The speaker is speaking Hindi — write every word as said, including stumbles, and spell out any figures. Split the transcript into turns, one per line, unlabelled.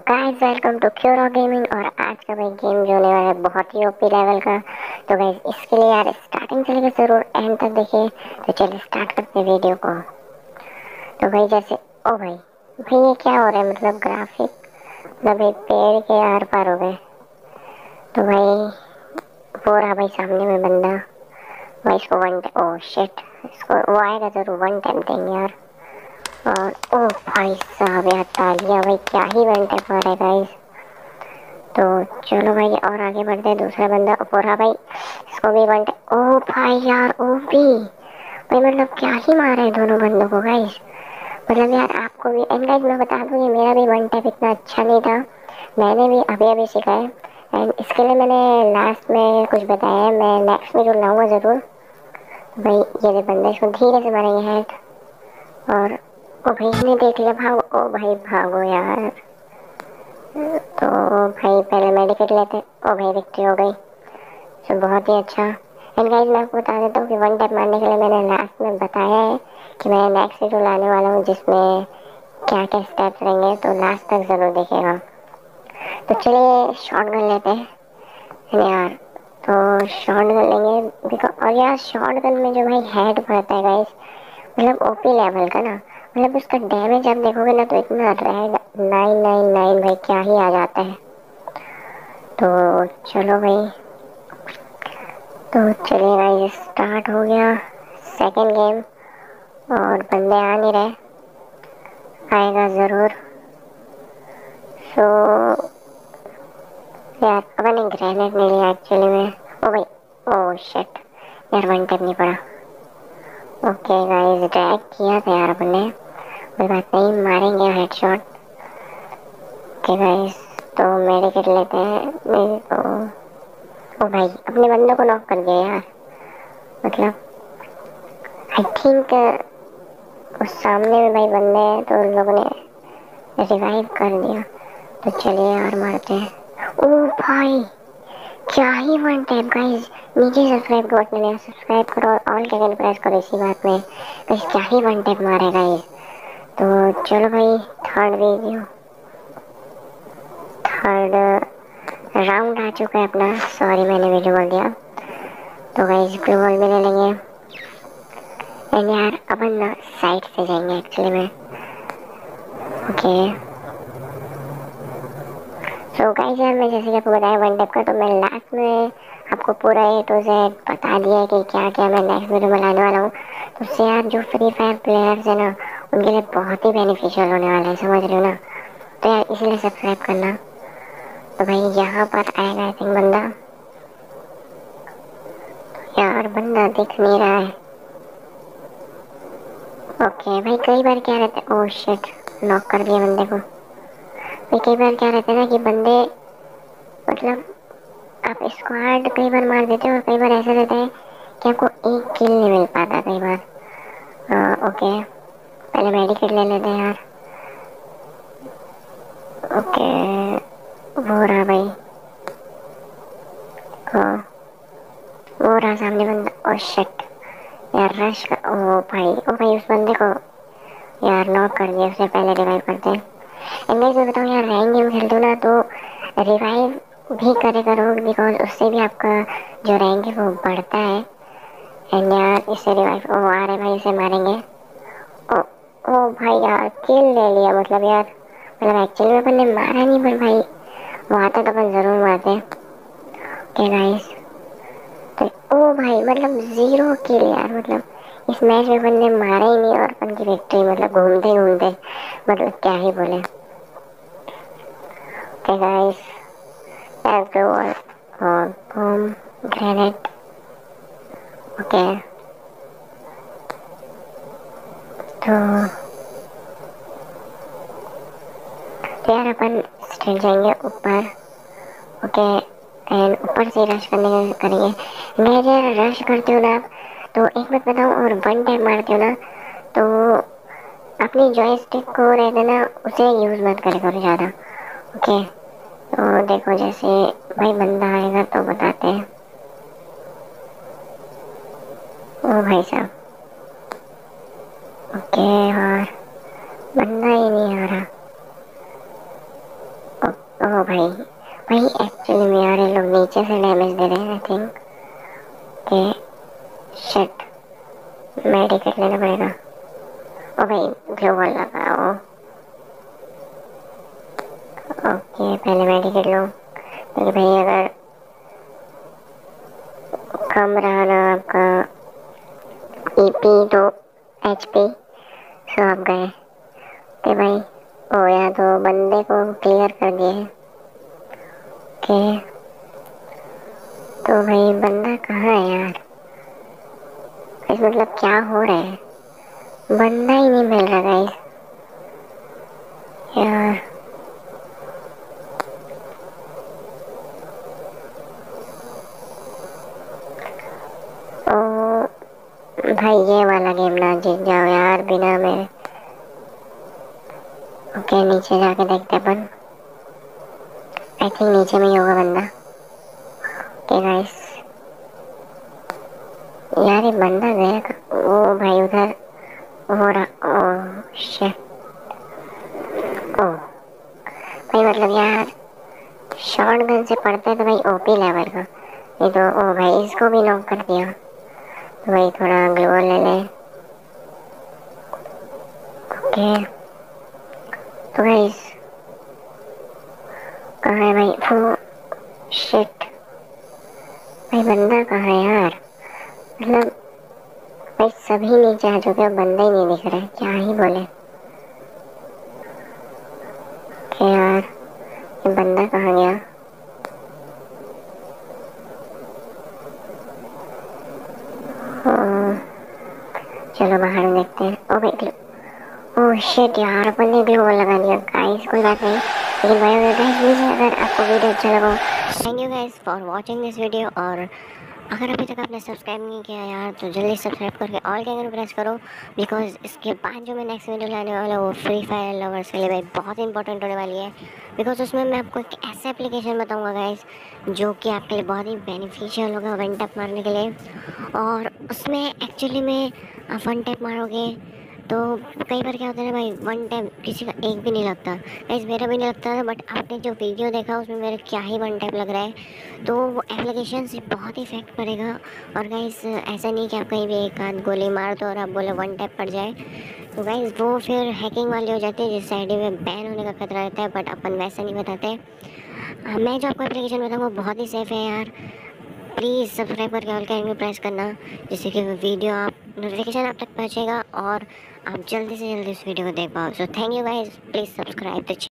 गाइस वेलकम टू क्यूरो गेमिंग। और आज का भाई गेम जो होने वाला है बहुत ही ओपी लेवल का। तो गाइस इसके लिए यार स्टार्टिंग से लेकर जरूर एंड तक देखिए। तो चलिए स्टार्ट करते हैं वीडियो को। तो भाई जैसे ओ भाई भाई ये क्या हो रहा है, मतलब ग्राफिक मतलब एक पेड़ के आर पार हो गए। तो भाई वो रहा भाई सामने में बंदा। भाई इसको वन ओ शिट, इसको वो आएगा जरूर, वन टाइम देंगे यार। और ओ भाई साहब यार तालिया, भाई क्या ही वन टाइम मारा है गाइस। तो चलो भाई और आगे बढ़ते हैं। दूसरा बंदा पोरा भाई, इसको भी वन टाइम। ओ भाई यार ओपी भाई, मतलब क्या ही मारा है दोनों बंदों को गाइस। मतलब यार आपको भी एंड गाइस मैं बता दूं, ये मेरा भी वन टाइप इतना अच्छा नहीं था, मैंने भी अभी अभी सीखा है। एंड इसके लिए मैंने लास्ट में कुछ बताया है, मैं नेक्स्ट में जो लाऊंगा जरूर। तो भाई ये जो बंदा, इसको धीरे से मारेंगे हेड। और ओ भाई इसने देख लिया, भागो ओ भाई भागो यार। तो भाई पहले मेडिकेट लेते। ओ भाई विक्ट्री हो गई, तो बहुत ही अच्छा। एंड गाइस मैं आपको बता देता हूँ कि वन टैप मारने के लिए मैंने लास्ट में बताया है कि मैं नेक्स्ट वीडियो लाने वाला हूँ जिसमें क्या क्या स्टेप्स रहेंगे, तो लास्ट तक जरूर देखिएगा। तो चलिए शॉर्ट गन लेते हैं यार। तो शॉर्ट गन लेंगे बिकॉज, और यार शॉर्ट गन में जो भाई हेड पड़ता है गाइस, मतलब ओपी लेवल का ना, मतलब उसका डैमेज आप देखोगे ना तो इतना रेड नाइन नाइन नाइन भाई क्या ही आ जाता है। तो चलो भाई, तो चलिए गाइस स्टार्ट हो गया सेकंड गेम। और बंदे आ नहीं रहे, आएगा जरूर। सो यार अब मैंने ग्रेनेड नहीं लिया एक्चुअली में। ओ भाई ओ शिट यार, वन टैप नहीं पड़ा। ओके गाइस ड्रैग किया था यार अपने, कोई बात नहीं, मारेंगे हेडशॉट। ओके गाइस तो मेडिकेट लेते हैं। मेरे को ओ भाई अपने बंदों को नॉक कर दिया यार, मतलब आई थिंक उस सामने में भाई बंदे हैं तो उन लोगों ने रिवाइव कर दिया। तो चलिए यार मारते हैं। ओ भाई क्या ही वन टैप गाइस। नीचे सब्सक्राइब का बटन है, सब्सक्राइब करो और ऑल के आइकन प्रेस करो इसी बात में। गाइस क्या ही वन टैप मारे गाइस। तो चलो भाई थर्ड वीडियो, थर्ड राउंड आ चुका है अपना। सॉरी मैंने वीडियो बोल दिया। तो गाइस ग्लू बॉल भी ले लेंगे। एंड यार अपन ना साइड से जाएंगे एक्चुअली में। ओके सो गाइस यार मैं जैसे कि आपको बताया वन टैप का, तो मैं लास्ट में आपको पूरा ए टू जेड बता दिया है कि क्या क्या मैं नेक्स्ट वीडियो में लाने वाला हूँ। तो उससे यार जो फ्री फायर प्लेयर्स है ना, उनके लिए बहुत ही बेनिफिशियल होने वाला है, समझ रहे हो ना। तो यार इसीलिए सब्सक्राइब करना। तो भाई यहाँ पर आएगा आई थिंक बंदा। यार बंदा दिख नहीं रहा है। ओके भाई कई बार क्या रहता है, ओह शिट नॉक कर दिया बंदे को। भाई कई बार क्या रहता है ना कि बंदे, मतलब आप स्क्वाड कई बार मार देते हो और कई बार ऐसा रहता है कि आपको एक किल नहीं मिल पाता कई बार। आ, ओके पहले मेडिकेट ले लेते हैं यार। ओके वो रहा भाई, हाँ वो रहा सामने बंदा। ओह शिट यार रश कर, ओ भाई ओ भाई उस बंदे को यार नॉक कर दिया, उससे पहले रिवाइव करते हैं। एंड गाइस मैं बताऊँ यार रैंक गेम खेलते हो ना तो रिवाइव भी करे करो, बिकॉज उससे भी आपका जो रैंक है वो बढ़ता है। एंड यार इससे रिवाइव ओ आ रहे भाई, इसे मारेंगे। ओ ओ भाई यार किल ले लिया, मतलब यार मतलब एक्चुअली में अपन ने मारा नहीं, पर भाई वो आता तो अपन जरूर मारते। ओके गाइस तो ओ भाई मतलब जीरो किल यार, मतलब इस मैच में अपन ने मारा ही नहीं और अपन की विक्ट्री, मतलब घूमते घूमते, मतलब क्या ही बोले। ओके गाइस let's go और बूम ग्रेनेड। ओके तो तो यार अपन स्ट्रेट जाएंगे ऊपर। ओके एंड ऊपर से रश करने करेंगे। मैं यार रश करते हो ना आप, तो एक बात बताऊँ, और वन टाइम मारते हो ना तो अपनी जॉयस्टिक को रहते ना उसे यूज़ मत करे करो ज़्यादा। ओके तो देखो जैसे भाई बंदा आएगा तो बताते हैं। ओ भाई साहब ओके यार बंदा ही नहीं आ रहा। ओ भाई भाई एक्चुअली में यार ये लोग नीचे से डैमेज दे रहे हैं। आई थिंक के शिट मेडिकेट लेना पड़ेगा। ओ भाई ग्लोबल लगा ओ। ओके पहले मेडिकेट लो क्योंकि भाई अगर कम रहा ना आपका ईपी तो एचपी सो आप गए तो भाई ओ या तो बंदे को क्लियर कर दिए। ओके तो भाई बंदा कहाँ है यार? इस मतलब क्या हो रहा है? बंदा ही नहीं मिल रहा गाइस यार। ओ भाई ये वाला गेम ना जीत जाओ यार बिना मेरे। ओके नीचे जाके देखते अपन। आई थिंक नीचे में ही होगा बंदा। ओके गाइस यार ये बंदा गया का- ओ भाई उधर हो रहा। ओ शिट ओ भाई मतलब यार शॉर्ट गन से पड़ता है तो भाई ओपी लेवल का। ये तो ओ भाई इसको भी नॉक कर दिया। तो भाई थोड़ा ग्लो ले ले। ओके तो गाइस कहाँ है भाई? फू शिट भाई बंदा कहाँ है यार? मतलब भाई सभी नीचे आ चुके हैं बंदा ही नहीं दिख रहा है क्या ही बोले। ओके यार ये बंदा कहाँ गया? ओ, चलो बाहर देखते हैं। ओ भाई ओह शिट यार अपन ने ग्लोबल लगा दिया गाइस। कोई बात नहीं लेकिन भाई अगर गाइस प्लीज अगर आपको वीडियो अच्छा लगा thank you guys for watching this video. और अगर अभी तक आपने सब्सक्राइब नहीं किया यार तो जल्दी सब्सक्राइब करके ऑल के आइकन प्रेस करो बिकॉज इसके बाद जो मैं नेक्स्ट वीडियो लाने वाला हूँ वो फ्री फायर लवर्स के लिए भाई बहुत इंपॉर्टेंट होने वाली है। बिकॉज उसमें मैं आपको एक ऐसा एप्लीकेशन बताऊँगा गाइस जो कि आपके लिए बहुत ही बेनिफिशियल होगा वन टैप मारने के लिए। और उसमें एक्चुअली में आप वन टैप मारोगे तो कई बार क्या होता है ना भाई वन टाइम किसी का एक भी नहीं लगता। गाइस मेरा भी नहीं लगता था बट आपने जो वीडियो देखा उसमें मेरा क्या ही वन टाइम लग रहा है। तो वो एप्लीकेशन से बहुत ही इफेक्ट पड़ेगा। और गाइस ऐसा नहीं कि आप कहीं भी एक आध गोली मार दो और आप बोले वन टैप पड़ जाए तो गाइस वो फिर हैकिंग वाली हो जाती है जिससे आईडी में बैन होने का खतरा रहता है। बट अपन वैसा नहीं बताते। हाँ, मैं जो आपको एप्लीकेशन बताऊँगा बहुत ही सेफ़ है यार। प्लीज़ सब्सक्राइब करके ऑल का आइकन प्रेस करना जिससे कि वीडियो आप नोटिफिकेशन आप तक पहुँचेगा और आप जल्दी से जल्दी इस वीडियो को देख पाओ। So thank you guys please subscribe the